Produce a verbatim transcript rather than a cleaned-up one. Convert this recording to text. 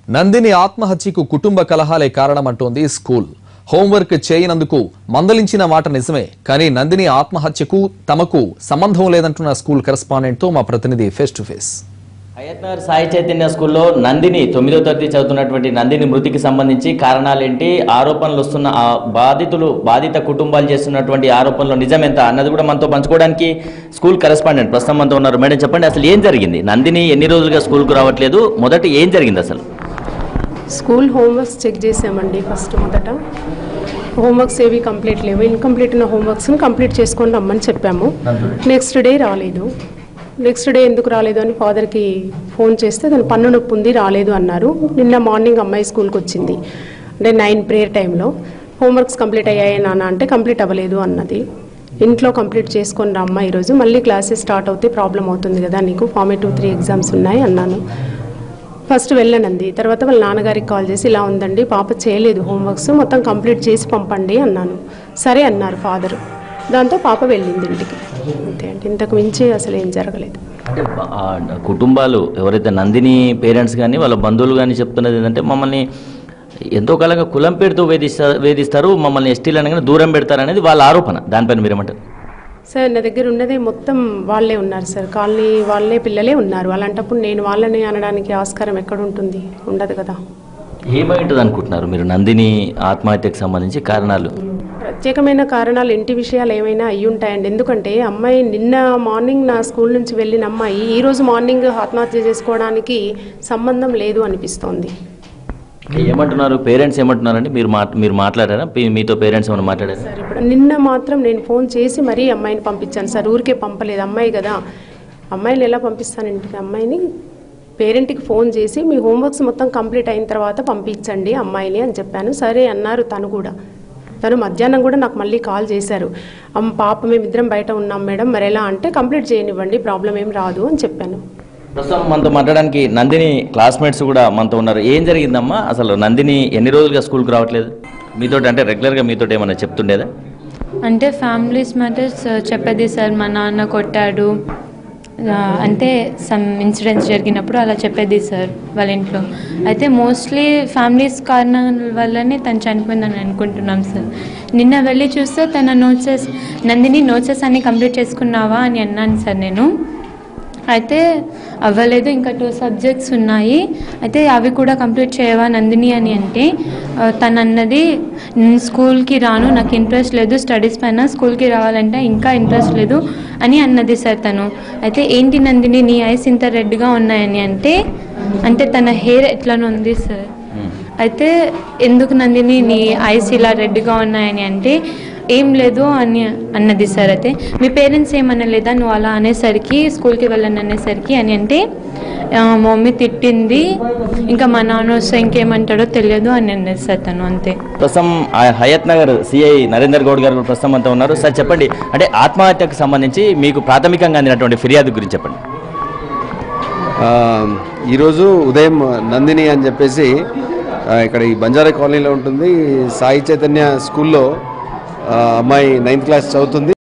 నందిని ఆత్మహత్యకు కుటుంబ కలహాలే కారణమంటోంది school. Homework చేయనందుకు మందలించిన మాట నిజమే, కానీ నందిని ఆత్మహత్యకు తమకు సంబంధం లేదంటున్న స్కూల్ కరెస్పాండెంట్ తో మా ప్రతినిధి face to face. Hayat Nagar Sai Chaitanya స్కూల్లో నందిని తొమ్మిదో తరగతి చదువుతున్నటువంటి నందిని మృతికి సంబంధించి కారణాలేంటి, ఆరోపణలు వస్తున్న బాధితులు బాధిత కుటుంబాలు చేస్తున్నటువంటి ఆరోపణలు నిజమెంత అన్నది కూడా మనతో పంచుకోవడానికి స్కూల్ కరెస్పాండెంట్ ప్రస్తుతం మనతో ఉన్నారు. మేడం చెప్పండి, అసలు ఏం జరిగింది? నందిని ఎన్ని రోజులుగా స్కూల్కు రావట్లేదు, మొదట ఏం జరిగింది అసలు? స్కూల్ హోంవర్క్స్ చెక్ చేసామండి. ఫస్ట్ మొదట హోంవర్క్స్ ఏవి కంప్లీట్ లేవు, ఇన్కంప్లీట్ ఉన్న హోంవర్క్స్ని కంప్లీట్ చేసుకొని రమ్మని చెప్పాము. నెక్స్ట్ డే రాలేదు. నెక్స్ట్ డే ఎందుకు రాలేదు అని ఫాదర్కి ఫోన్ చేస్తే తను పన్ను నొప్పి ఉంది రాలేదు అన్నారు. నిన్న మార్నింగ్ అమ్మాయి స్కూల్కి వచ్చింది, అంటే నైన్ ప్రేయర్ టైంలో. హోంవర్క్స్ కంప్లీట్ అయ్యాయి నాన్న అంటే కంప్లీట్ అవ్వలేదు అన్నది. ఇంట్లో కంప్లీట్ చేసుకొని రా అమ్మ, ఈరోజు మళ్ళీ క్లాసెస్ స్టార్ట్ అవుతే ప్రాబ్లం అవుతుంది కదా నీకు, ఫార్మేటివ్ త్రీ ఎగ్జామ్స్ ఉన్నాయి అన్నాను. ఫస్ట్ వెళ్ళనంది. తర్వాత వాళ్ళ నాన్నగారికి కాల్ చేసి ఇలా ఉందండి పాప చేయలేదు హోంవర్క్స్, మొత్తం కంప్లీట్ చేసి పంపండి అన్నాను. సరే అన్నారు ఫాదర్. దాంతో పాప వెళ్ళింది ఇంటికి. అంతే అంటే ఇంతకు మించి అసలు ఏం జరగలేదు. అంటే కుటుంబాలు ఎవరైతే నందిని పేరెంట్స్ కానీ వాళ్ళ బంధువులు కానీ చెప్తున్నది ఏంటంటే మమ్మల్ని ఎంతో కాలంగా కులం పేరుతో వేధిస్తా వేధిస్తారు మమ్మల్ని ఎస్టీలు అనగానే దూరం పెడతారు అనేది వాళ్ళ ఆరోపణ. దానిపైన మీరేమంటారు? సార్ నా దగ్గర ఉన్నదే మొత్తం వాళ్ళే ఉన్నారు సార్, కాలనీ వాళ్ళే పిల్లలే ఉన్నారు. అలాంటప్పుడు నేను వాళ్ళని అనడానికి ఆస్కారం ఎక్కడ ఉంటుంది? ఉండదు కదా. ఏమై ఉంటుంది అనుకుంటున్నారు మీరు నందిని ఆత్మహత్యకు సంబంధించి కారణాలు? ప్రత్యేకమైన కారణాలు ఇంటి విషయాలు ఏమైనా అయ్యి ఉంటాయండి. ఎందుకంటే అమ్మాయి నిన్న మార్నింగ్ నా స్కూల్ నుంచి వెళ్ళిన అమ్మాయి ఈరోజు మార్నింగ్ ఆత్మహత్య చేసుకోవడానికి సంబంధం లేదు అనిపిస్తోంది. ఏమంటున్నారు పేరెంట్స్? ఏమంటున్నారండి? మీరు మా మీరు మాట్లాడారా? మీతో పేరెంట్స్ ఏమైనా మాట్లాడారా? సార్ ఇప్పుడు నిన్న మాత్రం నేను ఫోన్ చేసి మరీ అమ్మాయిని పంపించాను సార్, ఊరికే పంపలేదు. అమ్మాయి కదా, అమ్మాయిని ఎలా పంపిస్తాను ఇంటికి? అమ్మాయిని పేరెంట్కి ఫోన్ చేసి మీ హోంవర్క్స్ మొత్తం కంప్లీట్ అయిన తర్వాత పంపించండి అమ్మాయిని అని చెప్పాను. సరే అన్నారు. తను కూడా తను మధ్యాహ్నం కూడా నాకు మళ్ళీ కాల్ చేశారు. అమ్మ పాప మేమిద్దరం బయట ఉన్నాం మేడం, మరి ఎలా అంటే కంప్లీట్ చేయనివ్వండి ప్రాబ్లం ఏం రాదు అని చెప్పాను. ప్రస్తుతం మనతో మాట్లాడడానికి నందిని క్లాస్మేట్స్ కూడా మనతో ఉన్నారు. ఏం జరిగిందమ్మా అసలు? నందిని ఎన్ని రోజులుగా స్కూల్కి రావట్లేదు మీతో? అంటే రెగ్యులర్గా మీతో ఏమన్నా చెప్తుండేదా? అంటే ఫ్యామిలీస్ మ్యాటర్స్ చెప్పేది సార్. మా నాన్న కొట్టాడు అంటే సమ్ ఇన్సిడెంట్స్ జరిగినప్పుడు అలా చెప్పేది సార్ వాళ్ళ ఇంట్లో. అయితే మోస్ట్లీ ఫ్యామిలీస్ కారణాల వల్లనే తను చనిపోయిందని అనుకుంటున్నాం సార్. నిన్న వెళ్ళి చూస్తే తన నోట్సెస్ నందిని నోట్సెస్ అన్నీ కంప్లీట్ చేసుకున్నావా అని అన్నాను సార్ నేను. అయితే అవ్వలేదు, ఇంకా టూ సబ్జెక్ట్స్ ఉన్నాయి, అయితే అవి కూడా కంప్లీట్ చేయవా నందిని అని అంటే తను అన్నది స్కూల్కి రాను, నాకు ఇంట్రెస్ట్ లేదు స్టడీస్ పైన, స్కూల్కి రావాలంటే ఇంకా ఇంట్రెస్ట్ లేదు అని అన్నది సార్ తను. అయితే ఏంటి నందిని నీ ఐస్ ఇంత రెడ్గా ఉన్నాయని అంటే అంటే తన హెయిర్ ఎట్లనో ఉంది సార్. అయితే ఎందుకు నందిని నీ ఐస్ ఇలా రెడ్గా ఉన్నాయని అంటే ఏం లేదు అని అన్నది సార్. అయితే మీ పేరెంట్స్ ఏమనలేదా నువ్వు అలా అనేసరికి, స్కూల్కి వెళ్ళను అనేసరికి అని అంటే మా మమ్మీ తిట్టింది, ఇంకా మా నాన్న వస్తే ఇంకేమంటాడో తెలియదు అని అన్నది సార్ తను. అంతే. ప్రస్తుతం హయత్ నగర్ సిఐ నరేందర్ గౌడ్ గారు ప్రస్తుతం అంతా ఉన్నారు. సార్ చెప్పండి, అంటే ఆత్మహత్యకు సంబంధించి మీకు ప్రాథమికంగా అందినటువంటి ఫిర్యాదు గురించి చెప్పండి. ఈరోజు ఉదయం నందిని అని చెప్పేసి ఇక్కడ ఈ బంజారా కాలనీలో ఉంటుంది సాయి చైతన్య స్కూల్లో అమ్మాయి నైన్త్ క్లాస్ చదువుతుంది.